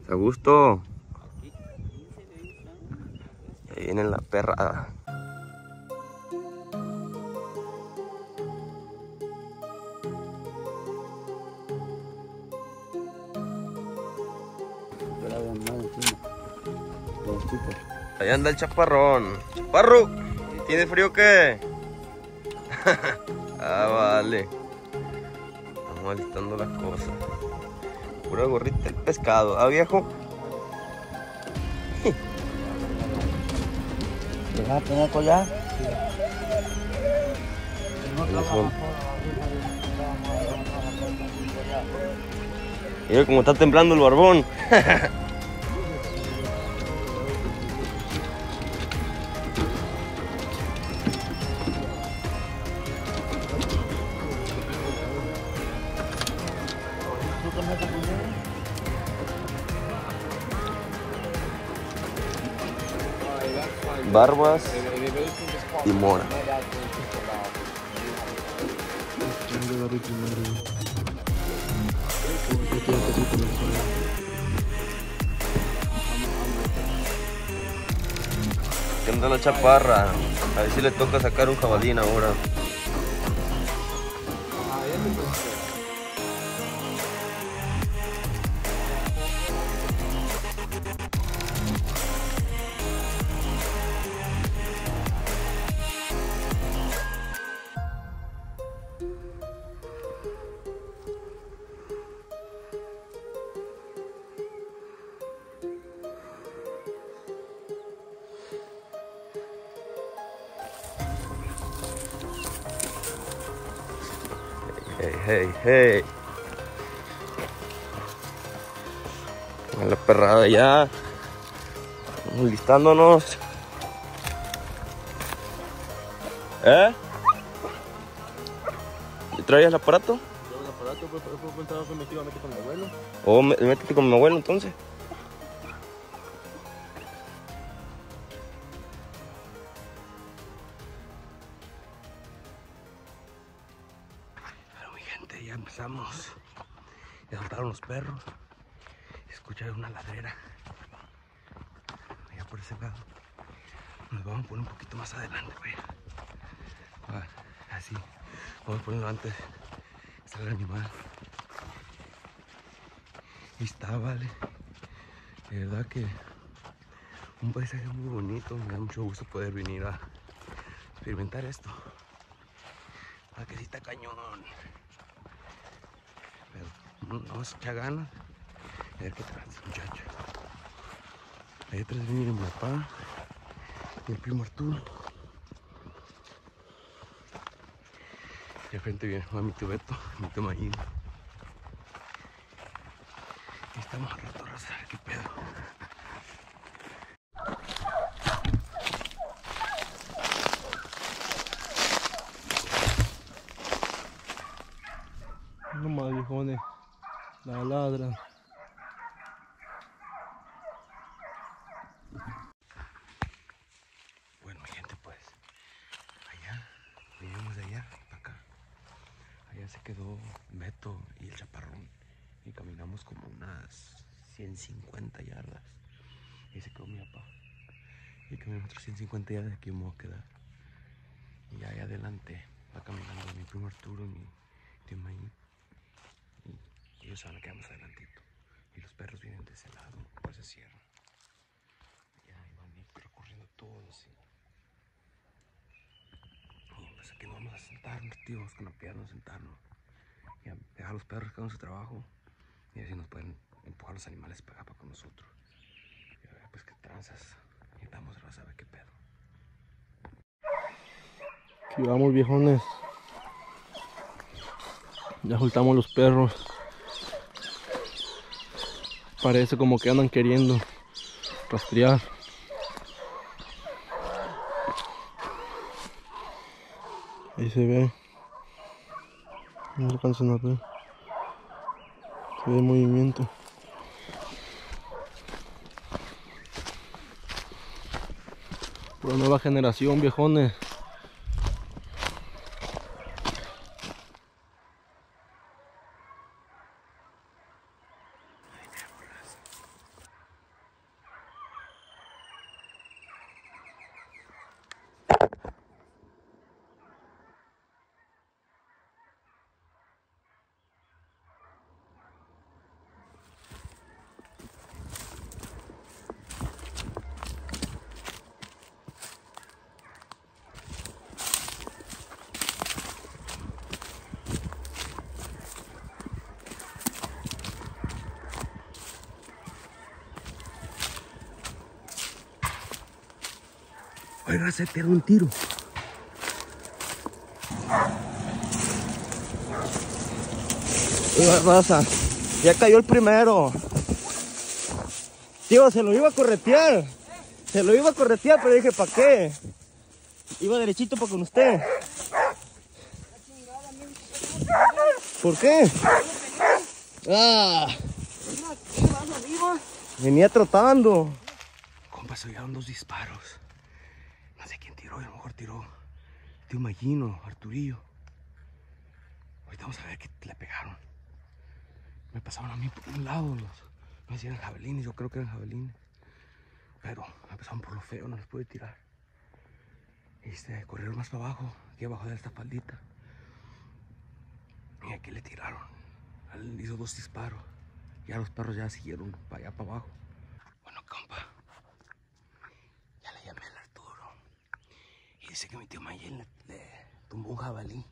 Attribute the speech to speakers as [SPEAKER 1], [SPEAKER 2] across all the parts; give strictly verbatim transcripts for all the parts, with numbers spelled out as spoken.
[SPEAKER 1] A gusto. Ahí viene la perra. Ahí anda el chaparrón. ¡Chaparro! ¿Tiene frío qué? Ah, vale. Estamos alistando las cosas. Pura gorrita el pescado. ¿Ah, viejo?
[SPEAKER 2] ¿Te vas a tener collar?
[SPEAKER 1] Mira cómo está temblando el barbón. Barbas y mora. ¿Qué onda la chaparra? A ver si le toca sacar un jabalín ahora. Hey, hey, hey. A la perrada ya. Estamos listándonos. ¿Eh? ¿Y traías el aparato?
[SPEAKER 3] Yo el aparato, pues, por eso pensaba que me iba a meter con mi abuelo.
[SPEAKER 1] O métete con mi abuelo entonces. Ya empezamos. Ya soltaron los perros. Escucharon una ladrera. Allá por ese lado. Nos vamos a poner un poquito más adelante, güey. Ah, así. Vamos a ponerlo antes. Está el animal. Y está, vale. De verdad que un paisaje muy bonito. Me da mucho gusto poder venir a experimentar esto. Ah, que sí está cañón. Pero no nos echa ganas. A ver qué trae este muchacho. Ahí atrás viene mi papá y el primo Arturo. Y al frente viene mi tío Beto, mi tío Mayín. Y estamos a rato, raza, qué pedo.
[SPEAKER 3] No más, viejones. La ladra.
[SPEAKER 1] Bueno, mi gente, pues allá, venimos de allá para acá. Allá se quedó Beto y el chaparrón. Y caminamos como unas ciento cincuenta yardas. Y se quedó mi papá. Y caminamos otras ciento cincuenta yardas, aquí me voy a quedar. Y ahí adelante va caminando mi primo Arturo y mi tío Mayín. Y ellos van a quedar más adelantito. Y los perros vienen de ese lado, pues se cierran. Y ahí van a ir recorriendo todo así. Y pues aquí nos vamos a sentarnos, tío, vamos con la pierna a sentarnos. Y a dejar a los perros que hagan su trabajo. Y así nos pueden empujar los animales para acá, para con nosotros. Y a ver, pues qué tranzas. Y vamos a saber qué pedo.
[SPEAKER 3] Aquí vamos, viejones. Ya soltamos los perros. Parece como que andan queriendo rastrear. Ahí se ve. No alcanzan a ver. Se ve movimiento. Pura nueva generación, viejones.
[SPEAKER 1] Oiga, se te da un tiro.
[SPEAKER 2] Oiga, raza, ya cayó el primero. Tío, se lo iba a corretear. Se lo iba a corretear, pero dije, ¿para qué? Iba derechito para con usted. ¿Por qué? Ah, venía trotando.
[SPEAKER 1] Compa, se oyeron dos disparos. No sé quién tiró, a lo mejor tiró tío Mayino, Arturillo. Ahorita vamos a ver qué le pegaron. Me pasaron a mí por un lado los, no sé si eran jabalines, yo creo que eran jabalines. Pero me pasaron por lo feo, no les pude tirar. Este, corrieron más para abajo, aquí abajo de esta faldita. Y aquí le tiraron. Él hizo dos disparos. Ya los perros ya siguieron para allá para abajo. Bueno, compa, ya le llamé al Arturo. Y dice que mi tío Mayel le, le tumbó un jabalí.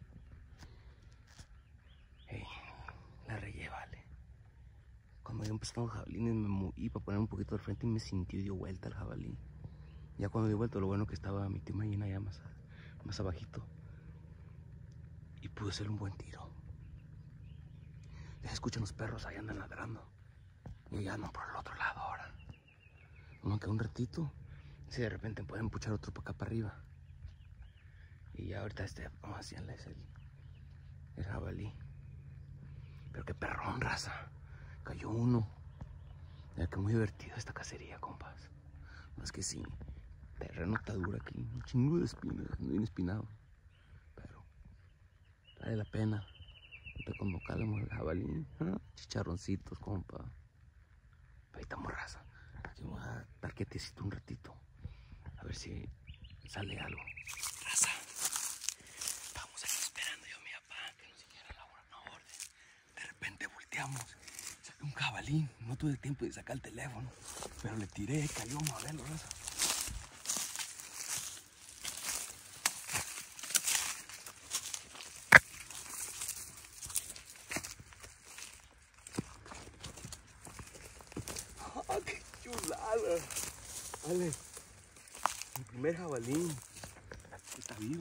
[SPEAKER 1] Hey, la regué, vale. Cuando yo empecé los jabalines me moví para poner un poquito de frente y me sintió y dio vuelta el jabalí. Ya cuando dio vuelta, lo bueno que estaba mi tío Mayel allá más, más abajito. Y pude hacer un buen tiro. Ya escuchan los perros, ahí andan ladrando. Y ya andan por el otro lado ahora. Como que un ratito, si de repente pueden puchar otro para acá para arriba. Y ya ahorita este, vamos a hacerles el, el jabalí. Pero qué perrón, raza. Cayó uno. Ya que muy divertida esta cacería, compas. Más que sí, terreno está duro aquí. Un chingo de espinas, bien espinado. Pero vale la pena. Ahorita cuando calemos el jabalí, ¿ah? Chicharroncitos, compa. Ahí estamos, raza. Aquí vamos a dar quietecito un ratito. A ver si sale algo. Raza. Estábamos aquí esperando yo a mi papá que nos siguiera la hora, una orden. De repente volteamos. Saqué un jabalí. No tuve tiempo de sacar el teléfono. Pero le tiré, cayó, a verlo, raza. ¡Ah, qué chulada! Vale. Mi primer jabalí. Está vivo.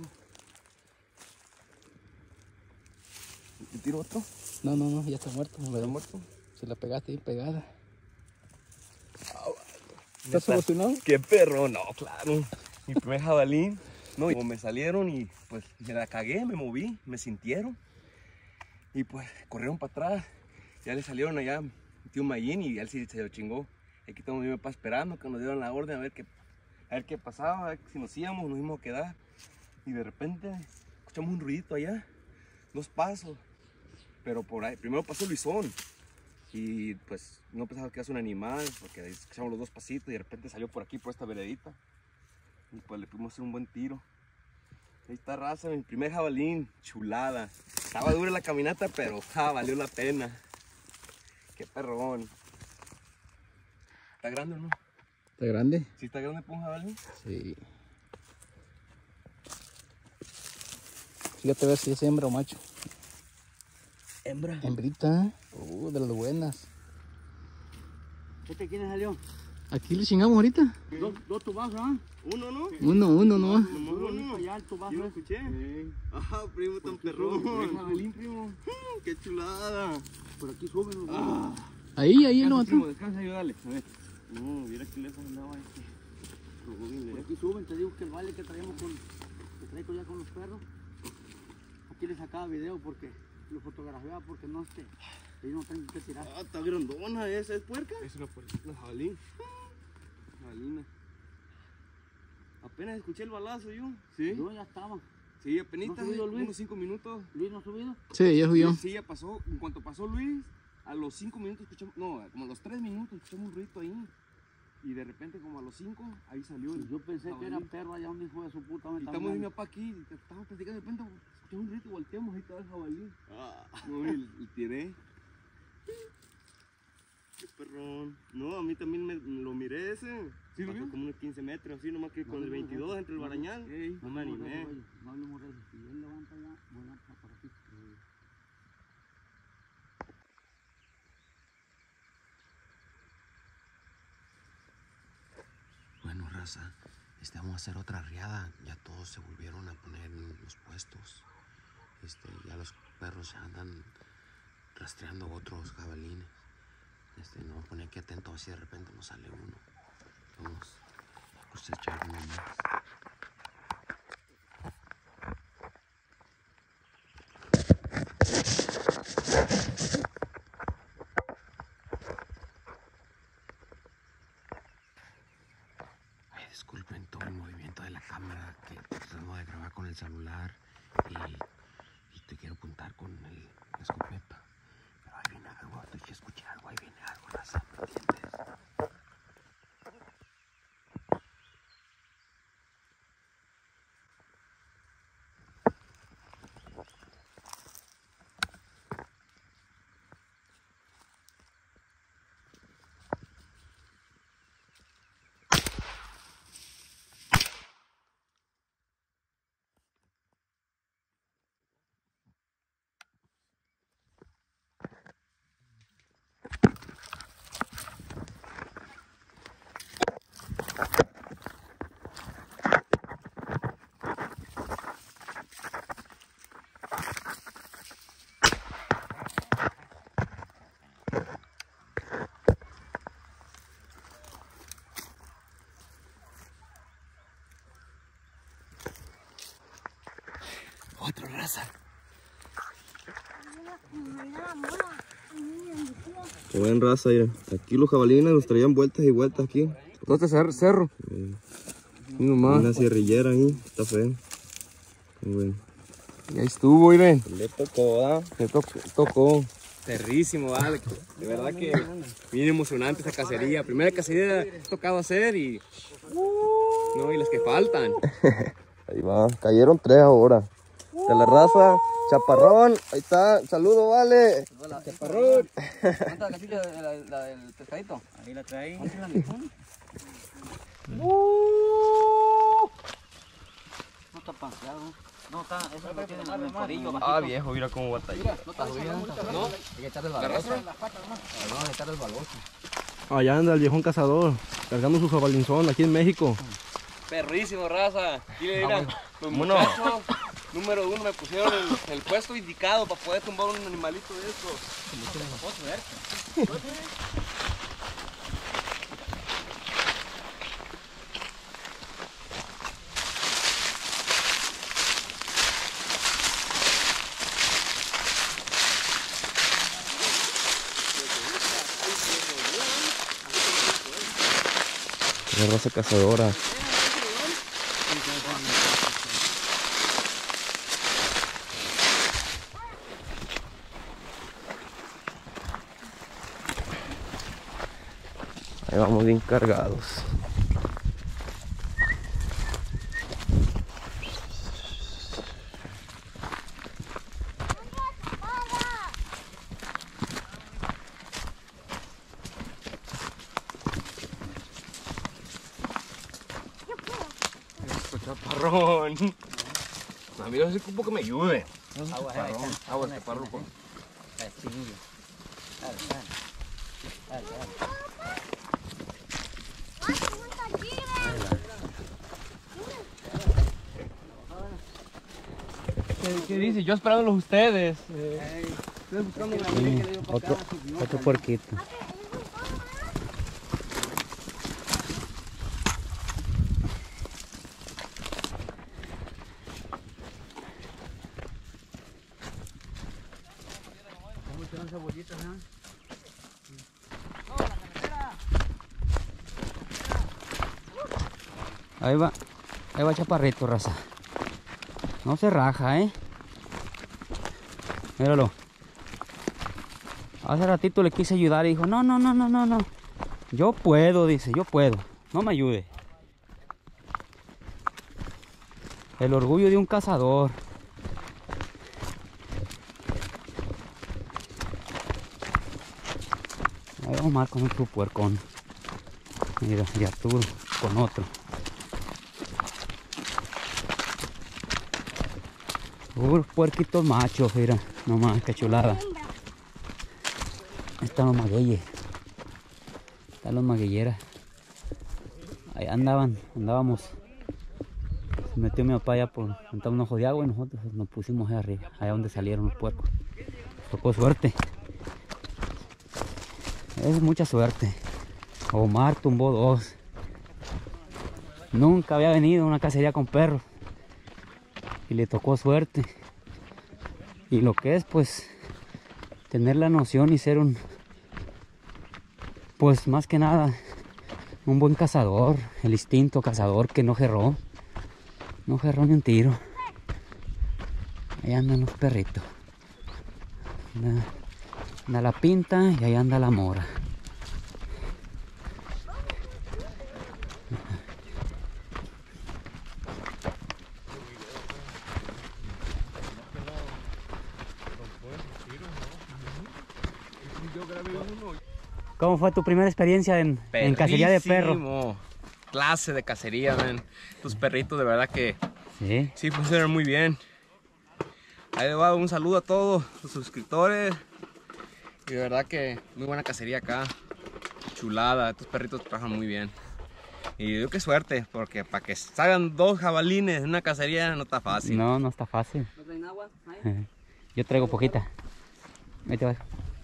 [SPEAKER 1] ¿Te tiro otro?
[SPEAKER 3] No, no, no, ya está muerto.
[SPEAKER 1] ¿Está muerto?
[SPEAKER 3] Se la pegaste ahí pegada.
[SPEAKER 1] Ah,
[SPEAKER 3] ¿Estás solucionado?
[SPEAKER 1] ¡Qué perro! No, claro. Mi primer jabalí. No, y como me salieron y pues me la cagué, me moví, me sintieron. Y pues corrieron para atrás. Ya le salieron allá mi tío Mayín y él sí se lo chingó. Aquí estamos mi papá esperando que nos dieran la orden a ver qué, a ver qué pasaba, a ver si nos íbamos, nos íbamos a quedar. Y de repente escuchamos un ruidito allá, dos pasos. Pero por ahí, primero pasó Luisón. Y pues no pensaba que era un animal, porque escuchamos los dos pasitos y de repente salió por aquí, por esta veredita. Y pues le pudimos hacer un buen tiro. Ahí está, raza, mi primer jabalín, chulada. Estaba dura la caminata, pero ja, valió la pena. Qué perrón. ¿Está grande o no?
[SPEAKER 3] ¿Está grande?
[SPEAKER 1] ¿Sí está grande para un jabalí?
[SPEAKER 3] Sí. Fíjate a ver si es hembra o macho.
[SPEAKER 1] Hembra.
[SPEAKER 3] Hembrita. Uh, de las buenas.
[SPEAKER 4] ¿Este quién salió?
[SPEAKER 3] Aquí le chingamos ahorita.
[SPEAKER 4] Dos, dos tubazos, ¿ah?
[SPEAKER 1] Uno, ¿no?
[SPEAKER 3] Uno, uno nomás.
[SPEAKER 4] Uno, allá el tubazo.
[SPEAKER 1] Yo lo
[SPEAKER 4] ese.
[SPEAKER 1] escuché. Sí. Ajá, primo, tan perrón.
[SPEAKER 4] jabalín, primo.
[SPEAKER 1] Qué chulada.
[SPEAKER 4] Por aquí suben los
[SPEAKER 1] Ah.
[SPEAKER 3] Ahí, ahí lo
[SPEAKER 1] Descansa, primo,
[SPEAKER 3] mató.
[SPEAKER 1] descansa, ayúdale. A ver. No, mira que lejos andaba este.
[SPEAKER 4] Por aquí suben, te digo que el baile que traemos con, que traigo ya con los perros. Aquí le sacaba video porque lo fotografiaba porque no este, ellos no tienen que tirar.
[SPEAKER 1] Ah, está grandona esa, ¿es puerca? Es una puerca, una jabalí. Jabalina. Apenas escuché el balazo yo. ¿Sí?
[SPEAKER 4] Yo ya estaba.
[SPEAKER 1] Sí, apenas,
[SPEAKER 4] ¿No ha subido Luis?
[SPEAKER 1] unos cinco minutos.
[SPEAKER 4] Luis no ha subido.
[SPEAKER 3] Sí, ya subió.
[SPEAKER 1] Sí, ya pasó. En cuanto pasó Luis, a los cinco minutos escuchamos, no, como a los tres minutos escuchamos un ruido ahí. Y de repente como a los cinco, ahí salió el
[SPEAKER 4] Yo pensé que era
[SPEAKER 1] jabalí.
[SPEAKER 4] perro allá, un hijo de su puta. Me
[SPEAKER 1] Y
[SPEAKER 4] estaba
[SPEAKER 1] estamos mi
[SPEAKER 4] mirando.
[SPEAKER 1] papá aquí, y estamos platicando, de repente escuchamos un grito y volteamos, ahí estaba el jabalí. No, y, y tiré. Qué perrón. No, a mí también me, me lo miré ese. ¿Sí lo vio? Como unos quince metros, así nomás que
[SPEAKER 4] No
[SPEAKER 1] con el
[SPEAKER 4] hablemos de
[SPEAKER 1] veintidós
[SPEAKER 4] eso.
[SPEAKER 1] entre el
[SPEAKER 4] No,
[SPEAKER 1] barañal. No me
[SPEAKER 4] hablemos de
[SPEAKER 1] animé.
[SPEAKER 4] eso, güey. No hablemos de eso. Si él levanta allá, voy a por aquí.
[SPEAKER 1] Bueno, raza, Este, vamos a hacer otra riada. Ya todos se volvieron a poner en los puestos. Este, ya los perros ya andan rastreando otros jabalines. Este, no voy a poner aquí atento, así de repente nos sale uno. Vamos a cosechar uno más. Ay, disculpen todo el movimiento de la cámara, que tratando de grabar con el celular y, y te quiero apuntar con el, la escopeta. Pero ahí viene algo, estoy que escuché algo, ahí viene algo, raza, ¿me entiendes? Otro, raza.
[SPEAKER 2] Qué buen raza, mira. Aquí los jabalines nos traían vueltas y vueltas aquí.
[SPEAKER 3] Todo este cer- cerro.
[SPEAKER 2] Eh,
[SPEAKER 3] Y nomás.
[SPEAKER 2] una sierrillera ahí, está feo. Muy bueno.
[SPEAKER 3] Y ahí estuvo, miren.
[SPEAKER 2] Le tocó, ¿verdad?
[SPEAKER 3] Me to- tocó. Perrísimo, ¿vale? De verdad que bien emocionante esa cacería. Primera cacería que he tocado hacer y... No, y las que faltan.
[SPEAKER 2] Ahí va, cayeron tres ahora. De la raza, Chaparrón, ahí está, saludo, vale.
[SPEAKER 4] Chaparrón. ¿Cuántas casillas de la, la del pescadito? Ahí la trae. ¿Cuántas la dejó? No está panseado. No está, eso lo tiene en el codillo bajito.
[SPEAKER 2] Ah, viejo, mira cómo batalla.
[SPEAKER 4] No está subiendo. No, hay que echarle el baloso. No, hay que echarle el baloso.
[SPEAKER 3] Allá anda el viejón cazador, cargando su jabalinzón aquí en México.
[SPEAKER 5] Perrísimo, raza. Aquí le dirán, los
[SPEAKER 2] ¿Cómo no?
[SPEAKER 5] muchachos número uno me pusieron el, el puesto indicado para poder tumbar un animalito de estos.
[SPEAKER 2] Una raza cazadora. Ahí vamos bien cargados.
[SPEAKER 3] Chaparrón. A mí no sé cómo que me ayude.
[SPEAKER 4] Agua,
[SPEAKER 3] Chaparrón. Agua, chaparrón. pues.
[SPEAKER 4] Dale, dale. Dale, dale.
[SPEAKER 3] ¿Qué, qué dice? Yo esperándolos ustedes.
[SPEAKER 2] Otro, otro puerquito.
[SPEAKER 4] Ahí va, ahí va Chaparrito, raza. No se raja, ¿eh? Míralo. Hace ratito le quise ayudar y dijo, no, no, no, no, no, no. Yo puedo, dice, yo puedo. No me ayude. El orgullo de un cazador. Ahí va Omar con otro puercón. Mira, y Arturo con otro. Uh, puerquitos machos, mira, nomás, qué chulada. Ahí están los magueyes. Están los magueyeras. Ahí andaban, andábamos
[SPEAKER 6] metió mi papá allá por entrar un ojo de agua y nosotros nos pusimos allá arriba, allá donde salieron los puercos. Tocó suerte. Es mucha suerte. Omar tumbó dos. Nunca había venido a una cacería con perros y le tocó suerte. Y lo que es, pues, tener la noción y ser un, pues más que nada, un buen cazador, el instinto cazador que no gerró, no gerró ni un tiro. Ahí andan los perritos. Anda, anda la pinta y ahí anda la mora. ¿Cómo fue tu primera experiencia en, en cacería de perro?
[SPEAKER 3] Clase de cacería, man. Tus perritos de verdad que
[SPEAKER 6] sí,
[SPEAKER 3] sí funcionan muy bien. Ahí le va un saludo a todos los suscriptores. Y de verdad que muy buena cacería acá. Chulada, estos perritos trabajan muy bien. Y yo qué suerte, porque para que salgan dos jabalines en una cacería no está fácil.
[SPEAKER 6] No, no está fácil.
[SPEAKER 4] ¿No traen agua?
[SPEAKER 6] Yo traigo poquita. Ahí te vas.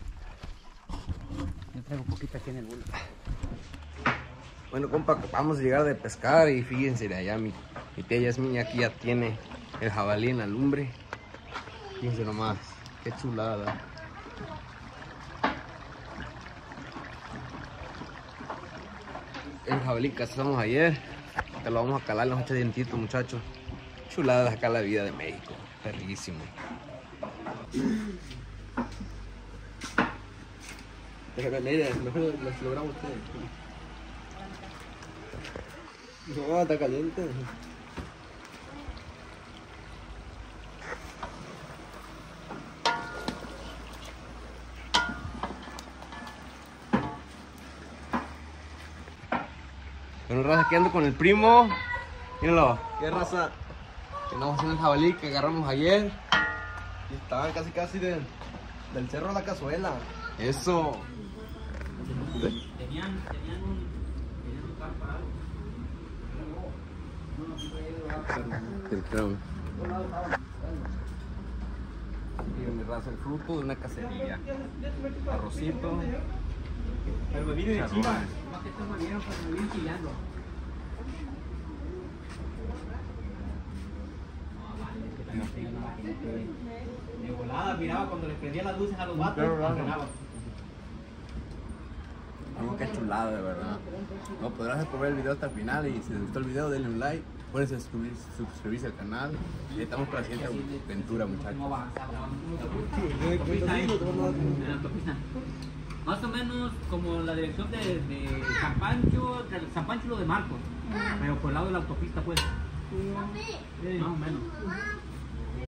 [SPEAKER 6] Yo traigo poquita aquí en el bulto.
[SPEAKER 1] Bueno, compa, vamos a llegar de pescar y fíjense de allá, mi, mi tía Yasmin aquí ya tiene el jabalí en la lumbre. Fíjense nomás, qué chulada. El jabalí que cazamos ayer, te lo vamos a calar en los ocho dientitos, muchachos. Chulada acá la vida de México, perrísimo. Mejor lo logramos ustedes. No, está caliente. Bueno, raza, aquí ando con el primo. Mírenlo. ¿Qué raza? Estamos haciendo el jabalí que agarramos ayer. Y estaban casi casi de, del cerro a la cazuela. Eso.
[SPEAKER 6] Tenían, tenían un, tenían un carro parado.
[SPEAKER 1] Miren, mi raza, el fruto de una cacería. Arrocito.
[SPEAKER 2] Pero me viene de Chivas.
[SPEAKER 6] Más que estos me vieron cuando me vienen chillando.
[SPEAKER 2] De volada miraba cuando les prendía las luces a los vatos. Claro,
[SPEAKER 1] Oh, qué chulada, de verdad. No, podrás gracias por ver el video hasta el final y si les gustó el video denle un like, pueden suscribirse, suscribirse al canal y estamos para la siguiente aventura, muchachos.
[SPEAKER 6] Más o menos como la dirección de, de San Pancho, de San Pancho y lo de Marcos, pero por el lado de la autopista pues. Más o menos.